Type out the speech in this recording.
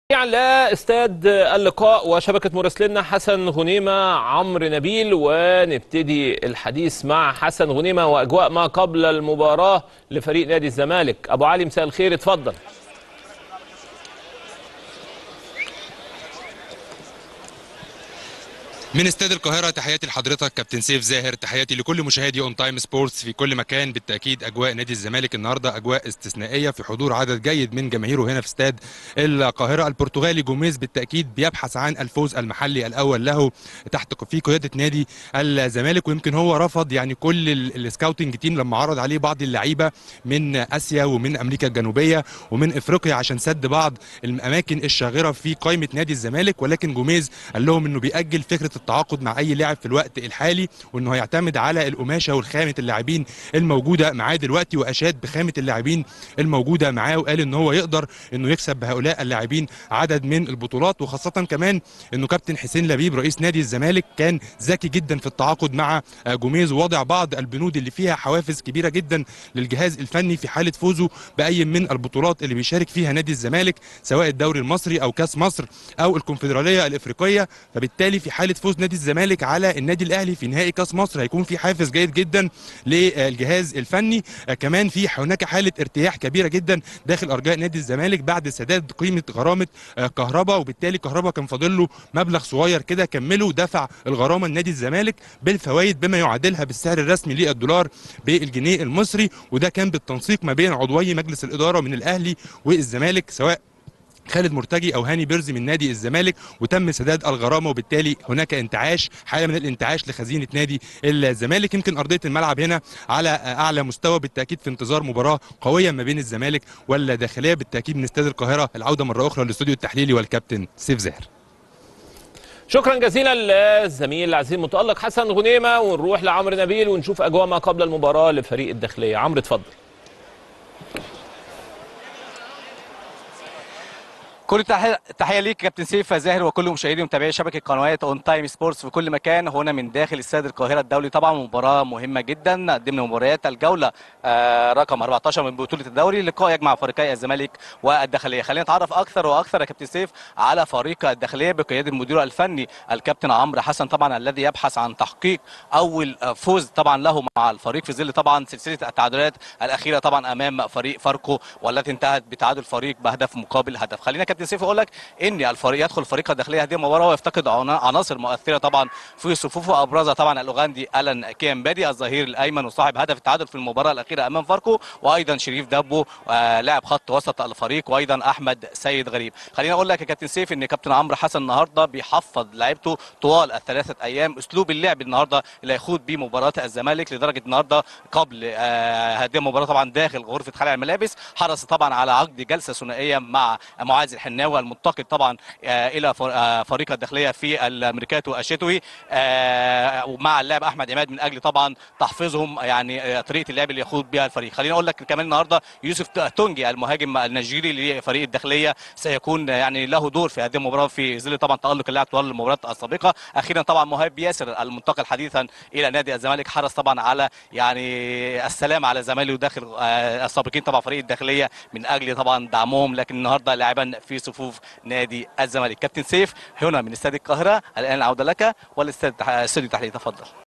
على استاد اللقاء وشبكة مراسلنا حسن غنيمة عمرو نبيل، ونبتدي الحديث مع حسن غنيمة وأجواء ما قبل المباراة لفريق نادي الزمالك. أبو علي مساء الخير، اتفضل. من استاد القاهرة تحياتي لحضرتك كابتن سيف زاهر، تحياتي لكل مشاهدي اون تايم سبورتس في كل مكان. بالتأكيد أجواء نادي الزمالك النهاردة أجواء استثنائية في حضور عدد جيد من جماهيره هنا في استاد القاهرة. البرتغالي جوميز بالتأكيد بيبحث عن الفوز المحلي الأول له تحت في قيادة نادي الزمالك، ويمكن هو رفض يعني كل السكاوتنج تيم لما عرض عليه بعض اللعيبة من آسيا ومن أمريكا الجنوبية ومن إفريقيا عشان سد بعض الأماكن الشاغرة في قائمة نادي الزمالك، ولكن جوميز قال لهم إنه بيأجل فكرة التعاقد مع اي لاعب في الوقت الحالي، وانه هيعتمد على القماشه والخامه اللاعبين الموجوده معاه دلوقتي، واشاد بخامه اللاعبين الموجوده معاه، وقال ان هو يقدر انه يكسب بهؤلاء اللاعبين عدد من البطولات. وخاصه كمان انه كابتن حسين لبيب رئيس نادي الزمالك كان ذكي جدا في التعاقد مع جوميز، ووضع بعض البنود اللي فيها حوافز كبيره جدا للجهاز الفني في حاله فوزه باي من البطولات اللي بيشارك فيها نادي الزمالك، سواء الدوري المصري او كاس مصر او الكونفدراليه الافريقيه. فبالتالي في حاله فوز نادي الزمالك على النادي الاهلي في نهائي كاس مصر هيكون في حافز جيد جدا للجهاز الفني. كمان في هناك حاله ارتياح كبيره جدا داخل ارجاء نادي الزمالك بعد سداد قيمه غرامه كهربا، وبالتالي كهربا كان فاضل له مبلغ صغير كده كمله دفع الغرامه لنادي الزمالك بالفوائد بما يعادلها بالسعر الرسمي للدولار بالجنيه المصري، وده كان بالتنسيق ما بين عضوي مجلس الاداره من الاهلي والزمالك سواء خالد مرتجي او هاني بيرزي من نادي الزمالك، وتم سداد الغرامه، وبالتالي هناك انتعاش، حاله من الانتعاش لخزينه نادي الزمالك. يمكن ارضيه الملعب هنا على اعلى مستوى، بالتاكيد في انتظار مباراه قويه ما بين الزمالك والداخليه. بالتاكيد من استاد القاهره العوده مره اخرى للاستوديو التحليلي والكابتن سيف زاهر. شكرا جزيلا للزميل العزيز المتألق حسن غنيمة، ونروح لعمرو نبيل ونشوف اجواء ما قبل المباراه لفريق الداخليه. عمرو اتفضل. كل تحيه ليك كابتن سيف زاهر وكل مشاهدي ومتابعي شبكه قنوات اون تايم سبورتس في كل مكان. هنا من داخل استاد القاهره الدولي، طبعا مباراه مهمه جدا ضمن مباريات الجوله رقم 14 من بطوله الدوري، لقاء يجمع فريقي الزمالك والداخليه. خلينا نتعرف اكثر واكثر يا كابتن سيف على فريق الداخليه بقياده المدير الفني الكابتن عمرو حسن، طبعا الذي يبحث عن تحقيق اول فوز طبعا له مع الفريق في ظل طبعا سلسله التعادلات الاخيره طبعا امام فريق فاركو، والتي انتهت بتعادل فريق بهدف مقابل هدف. خلينا كابتن سيف اقول لك ان الفريق يدخل فريق الداخليه هذه المباراه ويفتقد عناصر مؤثره طبعا في صفوفه، ابرزها طبعا الاوغندي الان كيمبادي الظهير الايمن وصاحب هدف التعادل في المباراه الاخيره امام فاركو، وايضا شريف دبو لاعب خط وسط الفريق، وايضا احمد سيد غريب. خلينا اقول لك يا كابتن سيف ان كابتن عمرو حسن النهارده بيحفظ لعيبته طوال الثلاثه ايام اسلوب اللعب النهارده اللي هيخوض بيه مباراه الزمالك، لدرجه النهارده قبل هذه المباراه طبعا داخل غرفه خلع الملابس حرص طبعا على عقد جلسه ثنائيه مع معاذ الحناوي المنتقل طبعا الى فريق الداخليه في الميركاتو الشتوي، ومع اللاعب احمد عماد من اجل طبعا تحفيظهم يعني طريقه اللعب اللي يخوض بها الفريق. خليني اقول لك كمان النهارده يوسف تونجي المهاجم النيجيري لفريق الداخليه سيكون يعني له دور في هذه المباراه في ظل طبعا تالق اللاعب طوال المباريات السابقه. اخيرا طبعا مهاب ياسر المنتقل حديثا الى نادي الزمالك حرص طبعا على يعني السلام على زمايله داخل السابقين طبعا فريق الداخليه من اجل طبعا دعمهم، لكن النهارده لاعبا في صفوف نادي الزمالك. كابتن سيف هنا من استاد القاهره، الان العوده لك والاستاد التحليلي، تفضل.